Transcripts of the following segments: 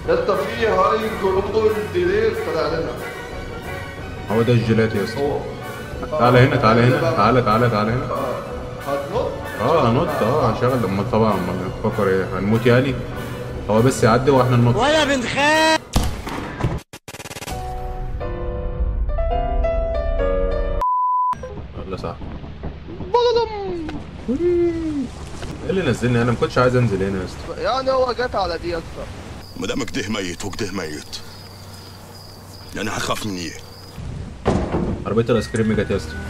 يا اسطى في هاي جلوبال ديلير طلع لنا. هو ده الجيلاتي يا اسطى. هو تعالى هنا تعالى هنعمل ايه هنا بقى؟ تعالى هنا. هتنط؟ هنط هشغل. امال طبعا، امال نفكر ايه؟ هنموت يعني؟ هو بس يعدي واحنا ننط. ولا بنت خال. ولا صح. ايه اللي نزلني؟ انا ما كنتش عايز انزل هنا يا اسطى. يعني هو جت على دي يا اسطى. ما دام كده ميت وكده ميت، يعني هخاف من ايه؟ عربية الايس كريم جت يا اسطى.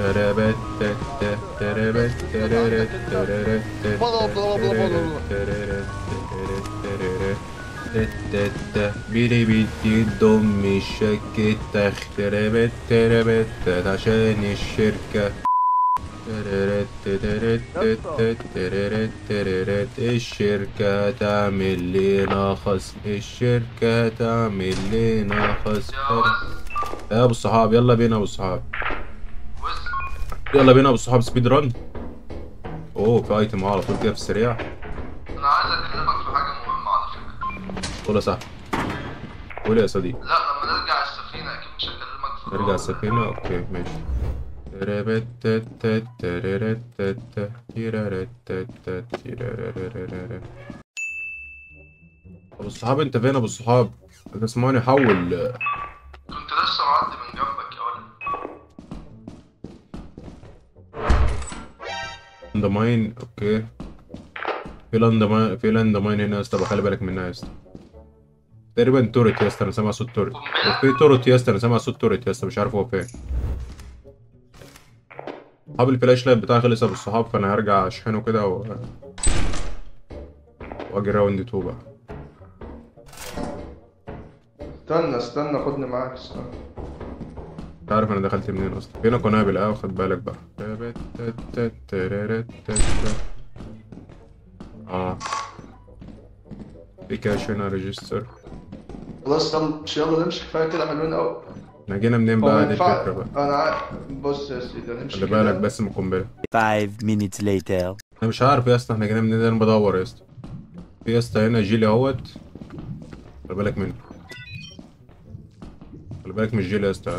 بيري بيتي ضم الشكة تختربت تربت عشان الشركة. الشركة تعمل لنا خصم، الشركة تعمل لنا خصم. يا ابو الصحاب يلا بينا ابو الصحاب. يلا بينا ابو الصحاب سبيد ران. اوه في ايتم على طول كده في السريع. انا عايز اكلمك في حاجه مهمه على فكره. قول يا صاحبي. قول يا صديقي. لا لما نرجع السفينه اكيد مش هكلمك في نرجع السفينة اوكي ماشي. ابو الصحاب انت فين ابو الصحاب؟ انا اسمعني حول. كنت لسه معدي من جنبك يا ولد. لاند ماين اوكي. في لاند ماين هنا يا اسطى، خلي بالك منها يا اسطى. تقريبا تورت يا اسطى، انا سامع صوت تورت. في تورت يا اسطى، انا سامع صوت تورت يا اسطى، مش عارف هو فين. صحاب الفلاش لايت بتاعي خلص ابو الصحاب، فانا هرجع اشحنه كده واجي راوند 2 بقى. استنى خدني معاك استنى. مش عارف انا دخلت منين اصلا. فينا قنابل خد بالك بقى. في كاش هنا ريجستر. خلاص يلا نمشي كفايه كده حلوين قوي. احنا جينا منين بقى؟ دي الفكرة بقى. انا عارف. بص يا سيدي هنمشي خلي كده. بالك بس من القنبلة. 5 minutes later. انا مش عارف يا اسطى احنا جينا منين، انا بدور يا اسطى. في يا اسطى هنا جيلي اهوت. خلي بالك منه. خلي بالك من الجيلي يا اسطى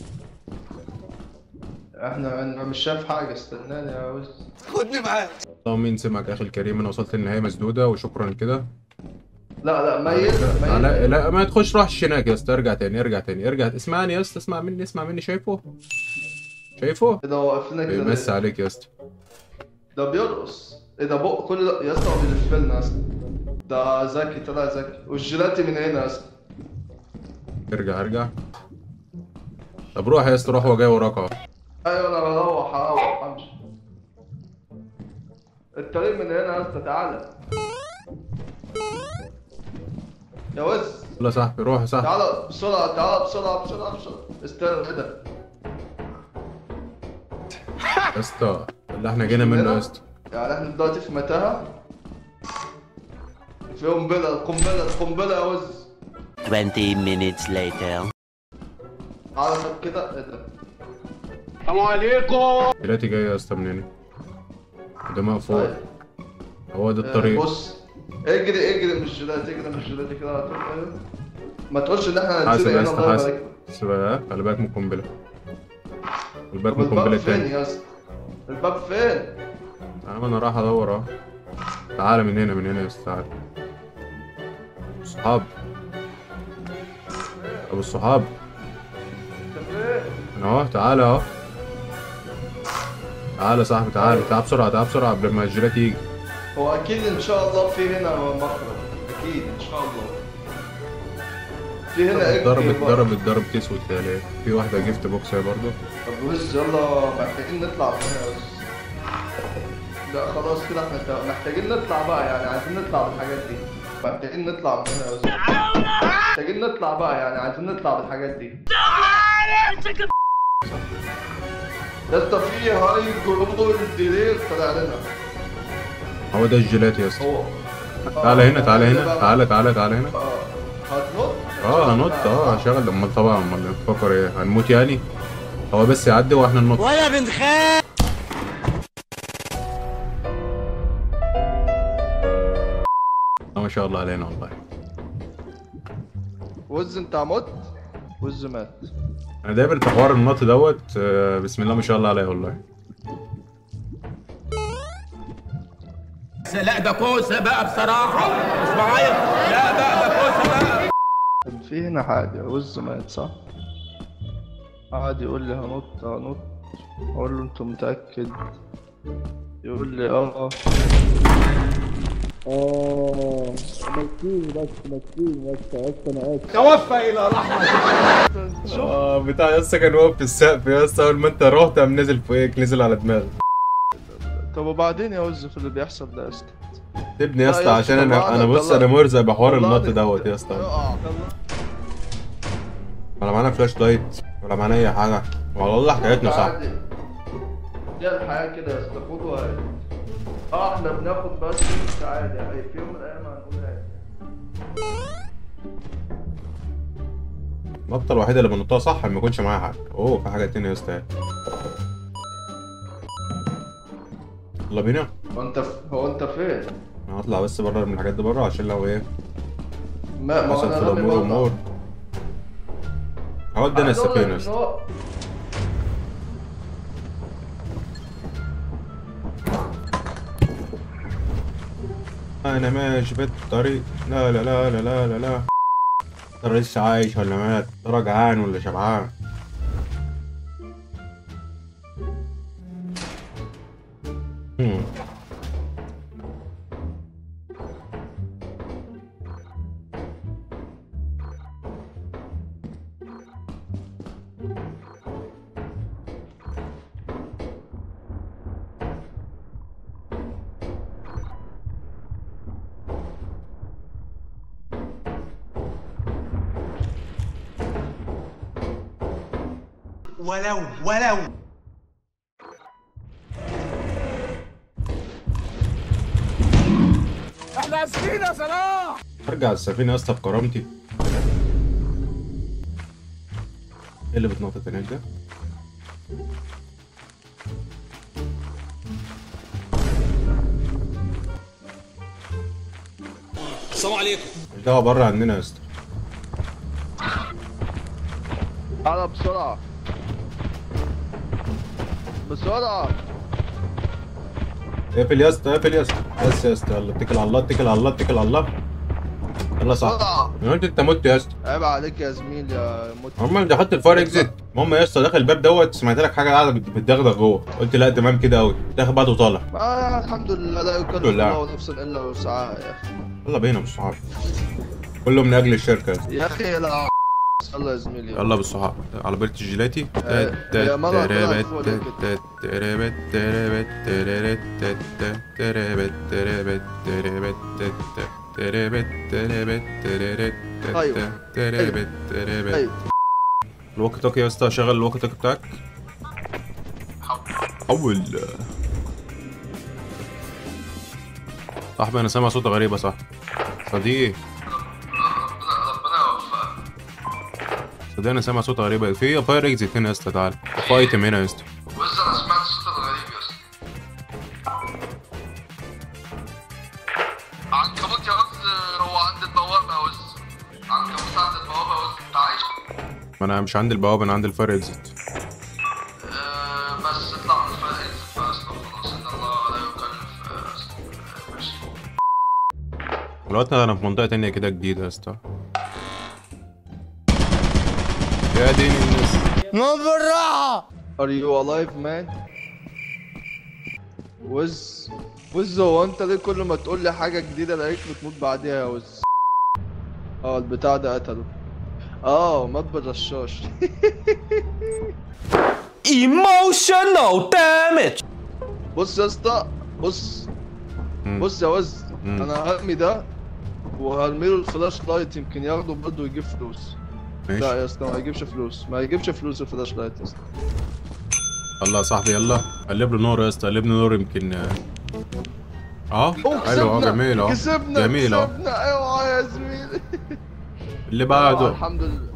انا مش شايف حاجه استناني يا وز. خدني معاك. اللهم مين سمعك يا اخي الكريم، انا وصلت للنهاية مسدودة وشكرا كده. لا ميت. لا ما تخش روحش هناك يا اسطى. ارجع تاني. اسمعني يا اسطى، اسمع مني شايفه؟ ايه ده واقف لنا كده بيمس ليه؟ عليك يا اسطى. ده بيرقص. ايه ده بق كل ده يا اسطى هو بيلف لنا يا اسطى. ده ذكي طلع ذكي والجيلاتي من هنا يا اسطى. ارجع. طب روح يا اسطى، روح، هو جاي وراك اهو. ايوه انا هروح امشي. الطريق من هنا يا اسطى تعالى. يا وز. يلا يا صاحبي روح يا صاحبي. تعالى بسرعه. استنى ايه ده؟ يا اسطى اللي احنا جينا منه يا اسطى. يعني احنا دلوقتي في متاهه. في قنبله يا وز. 20 minutes later. تعالى طب كده ايه ده؟ السلام عليكم. دلوقتي جاي يا اسطى منين؟ ده مقفول. طيب. هو ده الطريق. بص اجري مش جيلاتي كده على طول. ايوه ما تقولش ان احنا حاسب هنسيب يا هنا اسطى، الله حاسب. يبارك. خلي بالك من القنبله. خلي بالك طب من القنبله الباب فين التاني. يا اسطى؟ الباب فين؟ انا رايح ادور اهو. تعالى من هنا يا اسطى تعالى. صحاب. ابو الصحاب. انت فين؟ انا اهو تعالى اهو. تعالى يا صاحبي تعالى بسرعه قبل ما الجيلات يجي. هو اكيد ان شاء الله في هنا مخرج. اكيد ان شاء الله. في هنا ضرب تسود تاني. في واحده جيفت بوكس اهي برضه. طب بص يلا محتاجين نطلع من هنا بس. لا خلاص كده احنا محتاجين نطلع بقى يعني عايزين نطلع بالحاجات دي. محتاجين نطلع من هنا بس. محتاجين نطلع بقى يعني عايزين نطلع بالحاجات دي. يا اسطى في هاي جلوبال ديلير طلع لنا. هو ده الجيلاتي يا اسطى. هو تعالى هنا تعالى هنا. هتنط؟ هنط هشغل. امال طبعا، امال نفكر ايه؟ هنموت يعني؟ هو بس يعدي واحنا ننط. ولا بنت خال. ما شاء الله علينا والله. وز انت مت. وز مات. انا دايما في حوار النط دوت بسم الله ما شاء الله عليه والله. لا ده كوسه بقى بصراحه مش معايا. لا بقى ده كوسه بقى. كان في هنا حاجة. وز مات صح؟ قعد يقول لي هنط هنط. اقول له انت متأكد؟ يقول لي اه. توفى الى رحمه. بتاع يا اسطى كان واقف في السقف يا اسطى، اول ما انت رحت قام نزل فوقك، نزل على دماغك. طب وبعدين يا وز في اللي بيحصل ده يا اسطى؟ سيبني يا لا اسطى يا عشان اسطى، انا بص انا مرزق بحوار النط دوت يا اسطى. ولا معانا فلاش لايت ولا معانا اي حاجه، والله حكايتنا صح. دي الحياة كده يا اسطى، خد وهات. احنا بناخد بس عادي يعني، في يوم من الايام هنقول عادي. النطه الوحيده اللي بنطها صح ما يكونش معايا حاجه. اوه في حاجه تانية يا اسطى. يلا بينا. هو انت فين؟ انا هطلع بس بره من الحاجات دي بره عشان لو ايه ما حصل في انا رامي الامور بره. امور. هودي انا السفينه يا اسطى. انا ماشي في الطريق. لا لا لا لا لا لا لا. ترى لسه عايش ولا مات؟ ترى جعان ولا شبعان؟ ولو احنا اسفين يا صلاح. ارجع السفينه يا اسطى بكرامتي. ايه اللي بتنطط هناك ده؟ السلام عليكم. مش دعوه بره عننا يا اسطى. تعالى بسرعة بسرعة. اقفل يا اسطى اقفل يا اسطى. بس يا اسطى يلا اتكل على الله اتكل على الله اتكل على الله. يلا صح. بسرعة. انا قلت انت مت يا اسطى. عيب عليك يا زميل يا مت. المهم دخلت الفاير اكزيت. المهم يا اسطى داخل الباب دوت سمعت لك حاجه قاعده بتدغدغ جوه. قلت لا تمام كده قوي. داخل بعده وطالع. الحمد لله لا يكلف الله نفسا الا وسعها يا اخي. يلا بينا بالصحاب. كله من اجل الشركه يا اخي لا. يلا يا زميلي يلا بالصحاب على بيرت الجيلاتي. يا مرة الوكي توكي يا اسطى. شغل الوكي توكي بتاعك. حول. صاحبي انا سامع صوت غريبة صح؟ صديق صدق انا سامع صوت غريبة. في فاير اكزيت هنا يا اسطى. تعال في ايتم هنا يا اسطى. بص انا سمعت الصوت الغريب يا اسطى. عنكبوت يا وز. هو عند البوابة يا وز. عنكبوت عند البوابة يا وز. انت عايش؟ ما انا مش عند البوابة انا عند الفاير اكزيت. بس اطلع من الفاير اكزيت بقى اصلا خلاص ان الله لا يكلف. ماشي. دلوقتي انا في منطقة تانية كده جديدة يا اسطى. يا دين الناس. ما بالراحه. Are you alive man؟ وز هو انت ليه كل ما تقول لي حاجة جديدة الاقيك بتموت بعديها يا وز؟ البتاع ده قتله. مات بالرشاش. Emotional damage. بص يا اسطى بص يا وز. انا هرمي ده وهرميله الفلاش لايت يمكن ياخده برضه ويجيب فلوس. ماشي. لا يا اسطى ما يجيبش فلوس الفلاش لايت يا اسطى. يلا يا صاحبي يلا قلب له نور يا اسطى. قلب له نور يمكن حلو جميل كسبنا جميل اوعى يا زميلي. اللي بعده الحمد لله